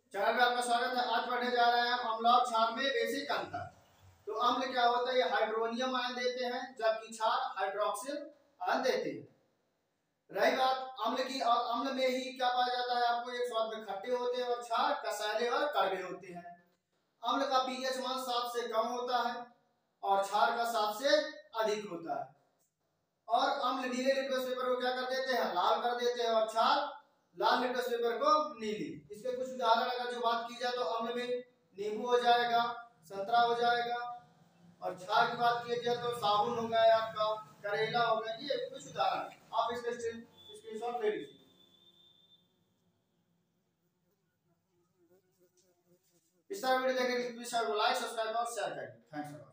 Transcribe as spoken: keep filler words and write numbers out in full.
Channel में आपका स्वागत है। आज पढ़ने जा रहे हैं अम्ल और क्षार में बेसिक अंतर। तो अम्ल क्या होता है? ये हाइड्रोनियम आयन देते हैं, जबकि क्षार हाइड्रोक्सिल आयन देते हैं। रही बात अम्ल की, और अम्ल में ही क्या पाया जाता है आपको? एक स्वाद में खट्टे होते हैं और क्षार कसैले और कड़वे होते हैं। अम्ल का पीएच मान सात से कम होता है और क्षार का सात से अधिक होता है। और अम्ल नीले लिटमस पेपर को क्या कर देते हैं? लाल कर देते हैं, और क्षार लाल लिटमस पेपर को नीली। इसके कुछ उदाहरण अगर जो बात की जाए तो अम्ल में नींबू हो जाएगा, संतरा हो जाएगा, और क्षार की बात की जाए तो साबुन हो गया आपका, करेला हो गया। ये कुछ उदाहरण, आप इसके स्क्रीनशॉट ले लीजिए। इस तरह वीडियो देखने के लिए प्लीज लाइक, सब्सक्राइब और शेयर करें। थैंक्स।